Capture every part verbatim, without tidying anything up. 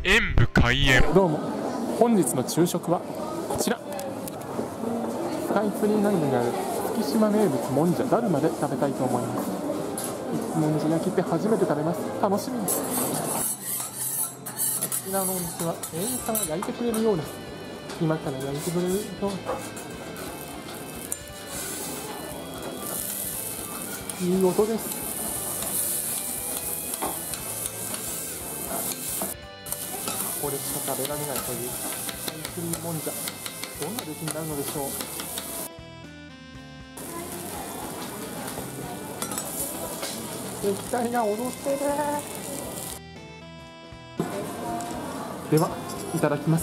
演武開演。 どうも、本日の昼食はこちら、スカイツリー内部にある月島名物もんじゃだるまで食べたいと思います。もんじゃ焼きって初めて食べます。楽しみです。こちらのお店は店員さんが焼いてくれるようです。今から焼いてくれるといい音です。これしか食べられないというスカイツリーもんじゃ、どんな出来になるのでしょう。液体が踊ってる。では、いただきます。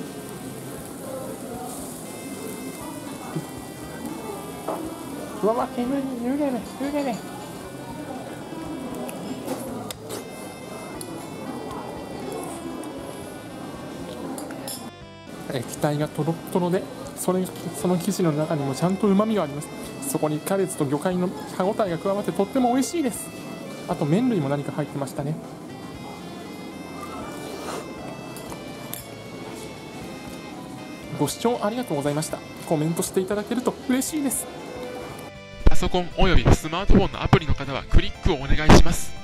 うわわ、煙、湯気ね、湯気ね。液体がとろっとろで、それその生地の中にもちゃんとうまみがあります。そこにキャベツと魚介の歯ごたえが加わってとっても美味しいです。あと麺類も何か入ってましたね。ご視聴ありがとうございました。コメントしていただけると嬉しいです。 パソコンおよびスマートフォンのアプリの方はクリックをお願いします。